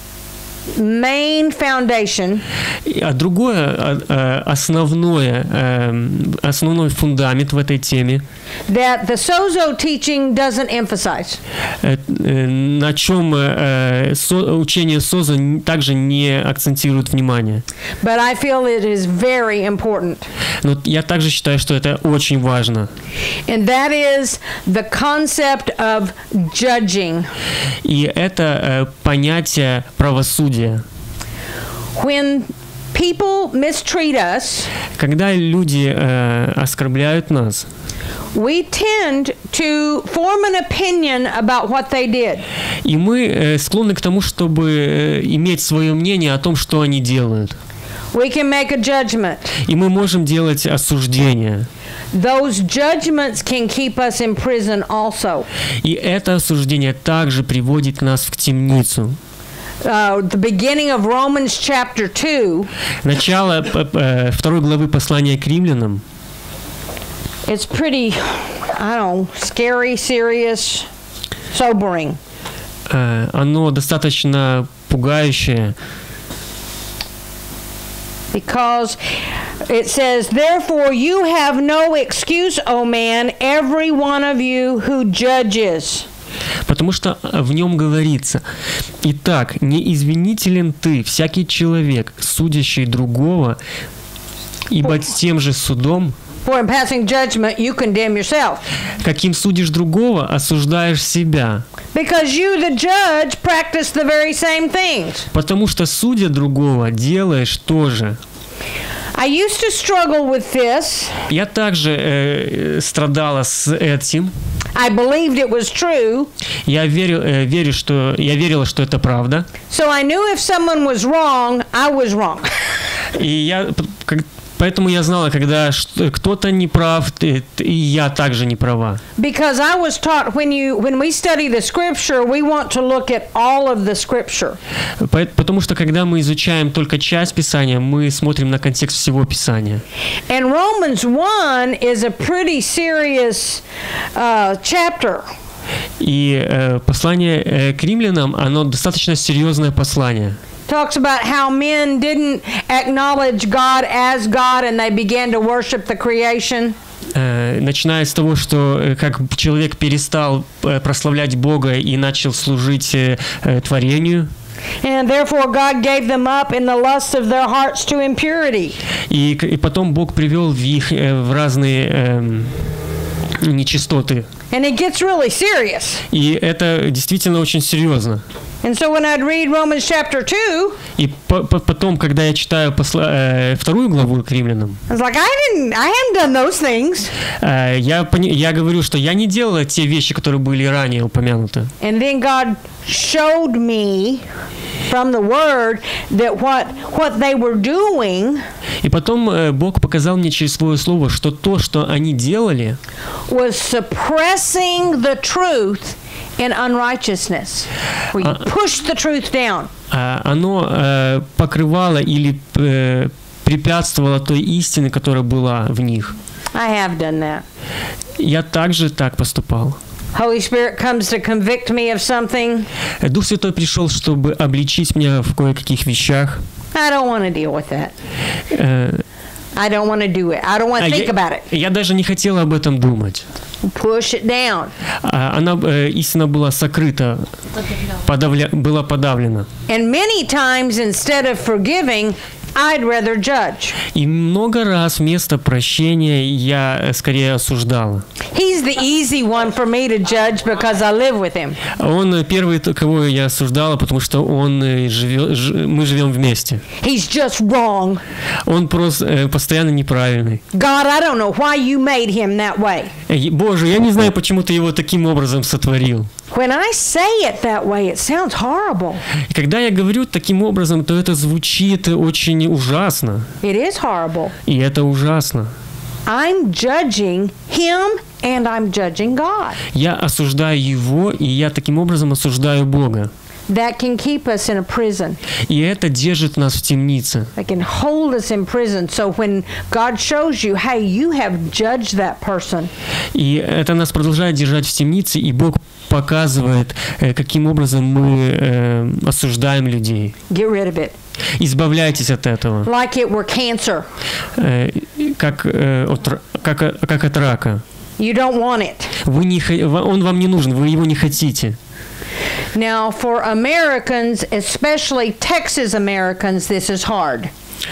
[SPEAKER 2] main foundation
[SPEAKER 3] И- А другое, а, а, основное, эм, основной фундамент в этой теме,
[SPEAKER 2] that the sozo teaching doesn't emphasize.
[SPEAKER 3] э, э, на чем э, э, со- учение Соза н- также не акцентирует внимание.
[SPEAKER 2] But I feel it is very important.
[SPEAKER 3] Но я также считаю, что это очень важно.
[SPEAKER 2] And that is the concept of judging.
[SPEAKER 3] И это э, понятие правосудия.
[SPEAKER 2] When people mistreat us,
[SPEAKER 3] Когда люди э, оскорбляют нас,
[SPEAKER 2] we tend to form an opinion about what they did.
[SPEAKER 3] и мы э, склонны к тому, чтобы э, иметь свое мнение о том, что они делают.
[SPEAKER 2] We can make a judgment.
[SPEAKER 3] И мы можем делать осуждение.
[SPEAKER 2] Those judgments can keep us in prison also.
[SPEAKER 3] И это осуждение также приводит нас в темницу.
[SPEAKER 2] Uh, the beginning of Romans chapter two,
[SPEAKER 3] Начало п- п- второй главы послания к римлянам,
[SPEAKER 2] it's pretty, I don't know, scary, serious, sobering.
[SPEAKER 3] э, оно достаточно пугающее,
[SPEAKER 2] Because it says, therefore you have no excuse, O man, every one of you who judges.
[SPEAKER 3] потому что в нем говорится: «Итак, не извинителен ты, всякий человек, судящий другого, ибо тем же судом,
[SPEAKER 2] For in passing judgment you condemn yourself.
[SPEAKER 3] каким судишь другого, осуждаешь себя».
[SPEAKER 2] Because you, the judge, practice the very same things.
[SPEAKER 3] Потому что, судя другого, делаешь то же.
[SPEAKER 2] I used to struggle with this.
[SPEAKER 3] Я также э, страдала с этим.
[SPEAKER 2] I believed it was true.
[SPEAKER 3] Я верю, э, верю, что я верила, что это правда.
[SPEAKER 2] So I knew if someone was wrong, I was wrong.
[SPEAKER 3] И я п- как- поэтому я знала, когда ш- кто-то не прав, ты- ты- и я также не права.
[SPEAKER 2] Because I was taught when you when we study the scripture, we want to look at all of the scripture.
[SPEAKER 3] По- Потому что когда мы изучаем только часть Писания, мы смотрим на контекст всего Писания.
[SPEAKER 2] And Romans one is a pretty serious uh, chapter.
[SPEAKER 3] И э, послание э, к римлянам, оно достаточно серьезное послание.
[SPEAKER 2] Talks about how men didn't acknowledge God as God and they began to worship the creation.
[SPEAKER 3] Э, начиная с того, что э, как человек перестал э, прославлять Бога и начал служить э, э, творению.
[SPEAKER 2] And therefore God gave them up in the lusts of their hearts to impurity.
[SPEAKER 3] И, к- и потом Бог привел в их э, в разные эм, нечистоты.
[SPEAKER 2] And it gets really serious.
[SPEAKER 3] И это действительно очень серьезно.
[SPEAKER 2] And so when I'd read Romans chapter two,
[SPEAKER 3] И по- по- потом, когда я читаю посла- э, вторую главу к римлянам,
[SPEAKER 2] I was like, I didn't, I haven't done those things.
[SPEAKER 3] э, я, пони- я говорю, что я не делала те вещи, которые были ранее упомянуты.
[SPEAKER 2] And then God showed me from the Word that what what they were doing
[SPEAKER 3] И потом э, Бог показал мне через свое слово, что то, что они делали,
[SPEAKER 2] was suppressing the truth in unrighteousness. Where you push the truth down.
[SPEAKER 3] э, оно э, покрывало или э, препятствовало той истине, которая была в них.
[SPEAKER 2] I have done that.
[SPEAKER 3] Я также так поступал.
[SPEAKER 2] Holy Spirit comes to convict me of something.
[SPEAKER 3] Дух Святой пришел, чтобы обличить меня в кое-каких вещах.
[SPEAKER 2] I don't want to deal with that.
[SPEAKER 3] Э,
[SPEAKER 2] I don't want to do it. I don't want
[SPEAKER 3] а
[SPEAKER 2] to think
[SPEAKER 3] я,
[SPEAKER 2] about it.
[SPEAKER 3] я даже не хотела об этом думать.
[SPEAKER 2] Push it down.
[SPEAKER 3] А Она, э, истина была сокрыта, подавля, была подавлена.
[SPEAKER 2] And many times, instead of forgiving, I'd rather judge.
[SPEAKER 3] И много раз вместо прощения я э, скорее осуждала.
[SPEAKER 2] He's the easy one for me to judge because I live with him.
[SPEAKER 3] Он э, первый, т- кого я осуждала, потому что он э, живет, ж- мы живем вместе.
[SPEAKER 2] He's just wrong.
[SPEAKER 3] Он просто э, постоянно неправильный.
[SPEAKER 2] God, I don't know why you made him that way.
[SPEAKER 3] Э, Боже, я не знаю, почему ты его таким образом сотворил.
[SPEAKER 2] When I say it that way, it sounds horrible.
[SPEAKER 3] И когда я говорю таким образом, то это звучит очень ужасно.
[SPEAKER 2] It is horrible.
[SPEAKER 3] И это ужасно.
[SPEAKER 2] I'm judging him and I'm judging God.
[SPEAKER 3] Я осуждаю его, и я таким образом осуждаю Бога.
[SPEAKER 2] That can keep us in a prison.
[SPEAKER 3] И это держит нас в темнице.
[SPEAKER 2] That can hold us in prison. So when God shows you, hey, you have judged that person,
[SPEAKER 3] И это нас продолжает держать в темнице, и Бог показывает, э, каким образом мы э, осуждаем людей.
[SPEAKER 2] get rid of it.
[SPEAKER 3] Избавляйтесь от этого,
[SPEAKER 2] Like it were cancer.
[SPEAKER 3] э, как, э, от, ра- как, о- как от рака.
[SPEAKER 2] You don't want it.
[SPEAKER 3] Вы не, хо- ва- он вам не нужен, вы его не хотите.
[SPEAKER 2] Now, for Americans, especially Texas Americans, this is hard.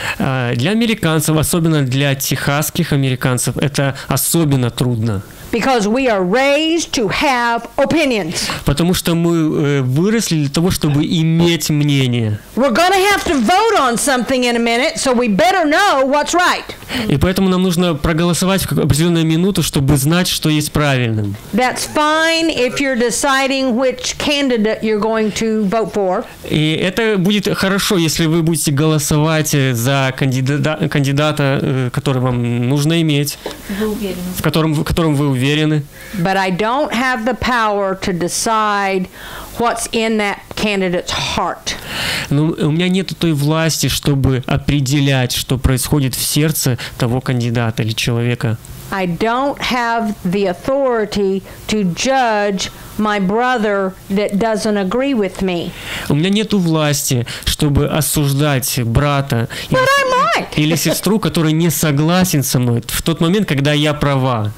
[SPEAKER 3] А Для американцев, особенно для техасских американцев, это особенно трудно.
[SPEAKER 2] Because we are raised to have opinions.
[SPEAKER 3] Потому что мы э, выросли для того, чтобы иметь мнение.
[SPEAKER 2] We're going to have to vote on something in a minute, so we better know what's right.
[SPEAKER 3] И поэтому нам нужно проголосовать в какую- определенную минуту, чтобы знать, что есть правильным.
[SPEAKER 2] That's fine if you're deciding which candidate you're going to vote for.
[SPEAKER 3] И это будет хорошо, если вы будете голосовать э, за кандидата, кандидата, э, который вам нужно иметь,
[SPEAKER 4] Вы уверены?
[SPEAKER 3] в котором, в котором вы уверены.
[SPEAKER 2] But I don't have the power to decide what's in that candidate's heart.
[SPEAKER 3] Но у меня нет той власти, чтобы определять, что происходит в сердце того кандидата или человека.
[SPEAKER 2] I don't have the authority to judge my brother that doesn't agree with me.
[SPEAKER 3] У меня нету власти, чтобы осуждать брата или,
[SPEAKER 2] But I might.
[SPEAKER 3] или сестру, который не согласен со мной в тот момент, когда я права.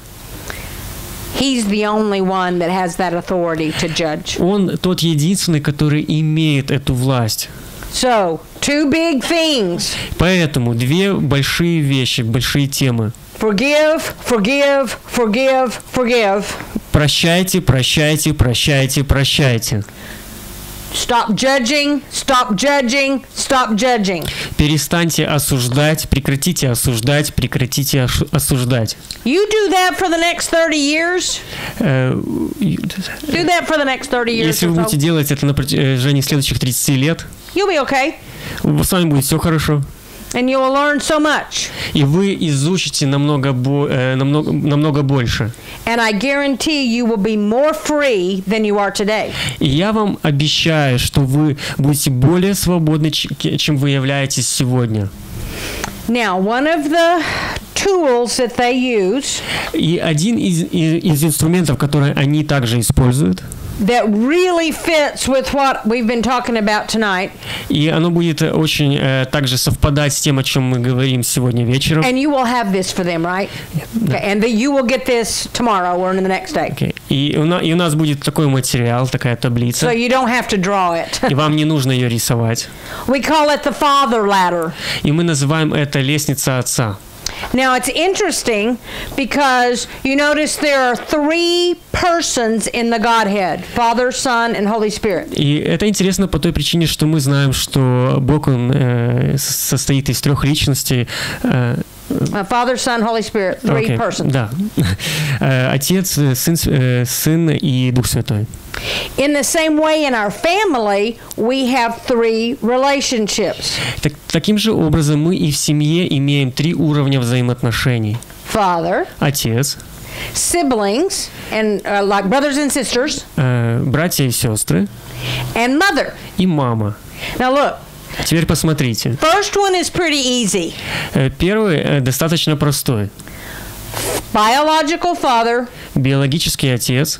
[SPEAKER 2] He's the only one that has that authority to judge.
[SPEAKER 3] Он тот единственный, который имеет эту власть.
[SPEAKER 2] So, two big things.
[SPEAKER 3] Поэтому две большие вещи, большие темы.
[SPEAKER 2] Forgive, forgive, forgive, forgive.
[SPEAKER 3] Прощайте, прощайте, прощайте, прощайте.
[SPEAKER 2] Stop judging, stop judging, stop judging.
[SPEAKER 3] Перестаньте осуждать, прекратите осуждать, прекратите ош- осуждать.
[SPEAKER 2] You do that for the next thirty years.
[SPEAKER 3] Э,
[SPEAKER 2] Do that for the next thirty years
[SPEAKER 3] Если
[SPEAKER 2] or
[SPEAKER 3] вы будете
[SPEAKER 2] so.
[SPEAKER 3] делать это на протяжении следующих тридцати лет,
[SPEAKER 2] You'll be okay.
[SPEAKER 3] с вами будет все хорошо.
[SPEAKER 2] And you will learn so much.
[SPEAKER 3] И вы изучите намного, бо- э, намного, намного больше.
[SPEAKER 2] And I guarantee you will be more free than you are today.
[SPEAKER 3] И я вам обещаю, что вы будете более свободны, ч- чем вы являетесь сегодня.
[SPEAKER 2] Now, one of the tools that they use
[SPEAKER 3] И один из, из, из инструментов, которые они также используют,
[SPEAKER 2] that really fits with what we've been talking about tonight,
[SPEAKER 3] и оно будет очень э, также совпадать с тем, о чем мы говорим сегодня вечером.
[SPEAKER 2] and you will have this for them, right? Okay, and that you will get this tomorrow or the next day.
[SPEAKER 3] Окей. И, у нас, и у нас будет такой материал, такая таблица,
[SPEAKER 2] So you don't have to draw it.
[SPEAKER 3] и вам не нужно ее рисовать.
[SPEAKER 2] We call it the father ladder.
[SPEAKER 3] И мы называем это лестница отца.
[SPEAKER 2] Now it's interesting because you notice there are three persons in the Godhead: Father, Son, and Holy Spirit.
[SPEAKER 3] И это интересно по той причине, что мы знаем, что Бог, он э, состоит из трех личностей. Э,
[SPEAKER 2] Uh, Father, Son, Holy Spirit. Three
[SPEAKER 3] окей,
[SPEAKER 2] persons.
[SPEAKER 3] да. Э, Отец, сын, э, сын и Дух Святой.
[SPEAKER 2] In the same way, in our family, we have three relationships:
[SPEAKER 3] Так, таким же образом мы и в семье имеем три уровня взаимоотношений.
[SPEAKER 2] Father,
[SPEAKER 3] Отец,
[SPEAKER 2] siblings, and uh, like brothers and sisters,
[SPEAKER 3] э, братья и сестры
[SPEAKER 2] and mother.
[SPEAKER 3] и мама.
[SPEAKER 2] Now look,
[SPEAKER 3] Теперь посмотрите.
[SPEAKER 2] first one is pretty easy.
[SPEAKER 3] Э, Первый э, достаточно простой.
[SPEAKER 2] Biological father
[SPEAKER 3] Биологический отец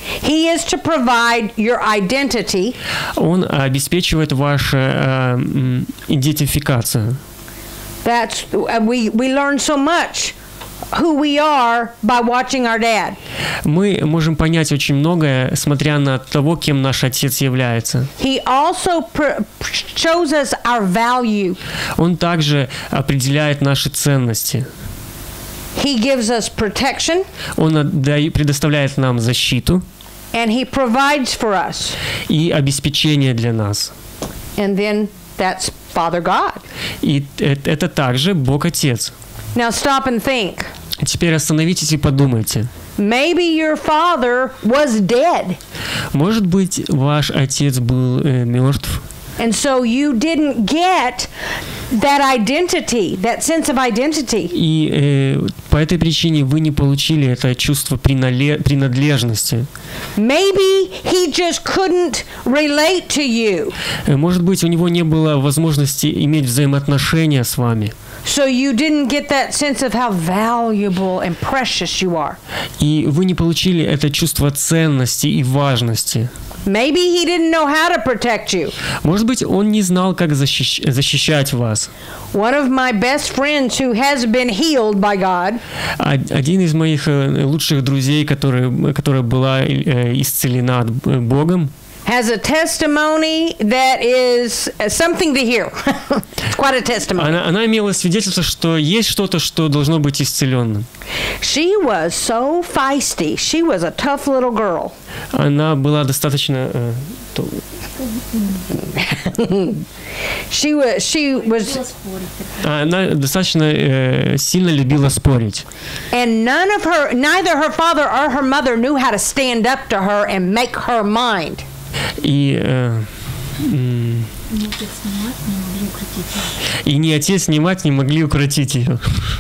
[SPEAKER 2] He is to provide your identity.
[SPEAKER 3] Он обеспечивает вашу э, м, идентификацию.
[SPEAKER 2] That's we we learn so much who we are by watching our dad.
[SPEAKER 3] Мы можем понять очень многое, смотря на того, кем наш отец является.
[SPEAKER 2] He also pr- shows us our value.
[SPEAKER 3] Он также определяет наши ценности.
[SPEAKER 2] He gives us protection.
[SPEAKER 3] Он отда- предоставляет нам защиту
[SPEAKER 2] And he provides for us.
[SPEAKER 3] и обеспечение для нас.
[SPEAKER 2] And then that's Father God.
[SPEAKER 3] И это, это также Бог Отец.
[SPEAKER 2] Now stop and think.
[SPEAKER 3] Теперь остановитесь и подумайте.
[SPEAKER 2] Maybe your father was dead.
[SPEAKER 3] Может быть, ваш отец был э, мертв,
[SPEAKER 2] And so you didn't get that identity, that sense of identity.
[SPEAKER 3] и э, по этой причине вы не получили это чувство принале- принадлежности.
[SPEAKER 2] Maybe he just couldn't relate to you.
[SPEAKER 3] Э, Может быть, у него не было возможности иметь взаимоотношения с вами.
[SPEAKER 2] So you didn't get that sense of how valuable and precious you are.
[SPEAKER 3] И вы не получили это чувство ценности и важности.
[SPEAKER 2] Maybe he didn't know how to protect you.
[SPEAKER 3] Может быть, он не знал, как защищ- защищать вас.
[SPEAKER 2] One of my best friends who has been healed by God
[SPEAKER 3] Од- Один из моих э, лучших друзей, который, которая была э, исцелена от Б- Богом,
[SPEAKER 2] has a testimony that is something to hear. It's quite a testimony.
[SPEAKER 3] она, она имела свидетельство, что есть что-то, что должно быть исцеленным.
[SPEAKER 2] She was so feisty. She was a tough little girl.
[SPEAKER 3] Она была достаточно... э, то-
[SPEAKER 2] She was she was
[SPEAKER 4] Хотела спорить.
[SPEAKER 3] она достаточно э, сильно любила спорить.
[SPEAKER 2] and none of her neither her father or her mother knew how to stand up to her and make her mind.
[SPEAKER 3] И, э, м,
[SPEAKER 4] Не отец снимать, не могли укротить ее.
[SPEAKER 3] и ни отец, ни мать не могли укротить ее.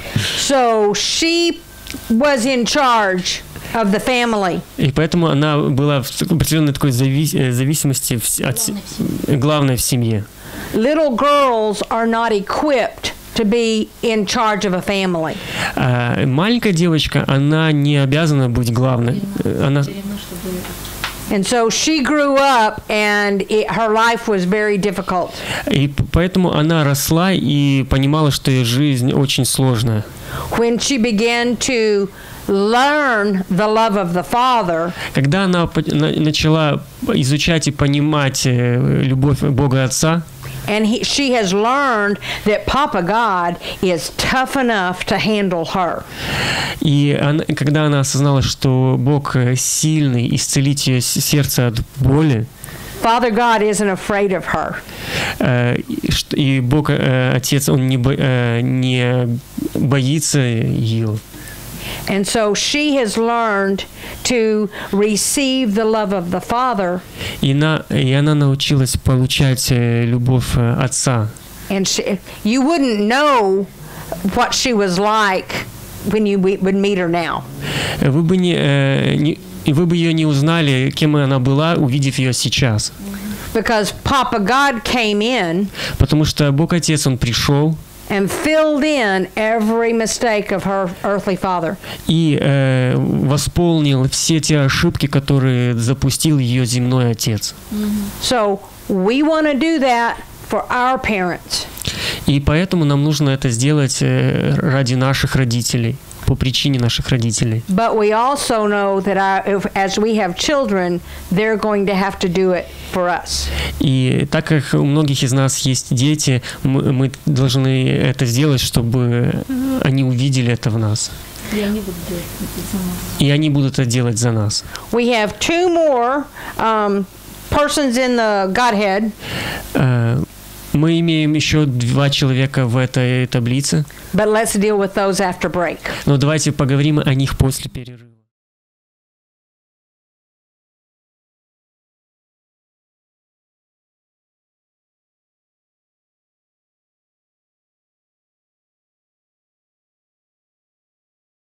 [SPEAKER 2] So she was in charge of the family.
[SPEAKER 3] И поэтому она была в определенной такой зави- э, зависимости в с- от с- главной в семье.
[SPEAKER 2] Little girls are not equipped to be in charge of a family.
[SPEAKER 3] А маленькая девочка, она не обязана быть главной. Э, Она,
[SPEAKER 4] Все равно, чтобы
[SPEAKER 2] And so she grew up and it, her life was very difficult.
[SPEAKER 3] и п- поэтому она росла и понимала, что ее жизнь очень сложная.
[SPEAKER 2] When she began to learn the love of the Father,
[SPEAKER 3] Когда она по- на- начала изучать и понимать э, любовь Бога Отца,
[SPEAKER 2] and he, she has learned that Papa God is tough enough to handle her.
[SPEAKER 3] и она- когда она осознала, что Бог э, сильный, исцелить ее с- сердце от боли,
[SPEAKER 2] Father God isn't afraid of her.
[SPEAKER 3] э, и что- и Бог э, Отец, Он не, бо- э, не боится ее.
[SPEAKER 2] And so she has learned to receive the love of the Father,
[SPEAKER 3] И, на, и она научилась получать э, любовь э, Отца.
[SPEAKER 2] and she, you wouldn't know what she was like when you we- would meet her now.
[SPEAKER 3] Вы бы не, э, не- и вы бы ее не узнали, кем она была, увидев ее сейчас.
[SPEAKER 2] Because Papa God came in
[SPEAKER 3] Потому что Бог Отец, Он пришел
[SPEAKER 2] and filled in every mistake of her earthly father.
[SPEAKER 3] и э, восполнил все те ошибки, которые запустил ее земной Отец.
[SPEAKER 2] So we want to do that for our parents.
[SPEAKER 3] И поэтому нам нужно это сделать э, ради наших родителей, по причине наших родителей.
[SPEAKER 2] But we also know that our, if, as we have children, they're going to have to do it for us.
[SPEAKER 3] И так как у многих из нас есть дети, мы, мы должны это сделать, чтобы они увидели это в нас.
[SPEAKER 4] и они будут делать это за нас.
[SPEAKER 3] И они будут это делать за нас.
[SPEAKER 2] We have two more um, persons in the Godhead.
[SPEAKER 3] Э, Мы имеем еще два человека в этой таблице,
[SPEAKER 2] But let's deal with those after break.
[SPEAKER 3] но давайте поговорим о них после перерыва.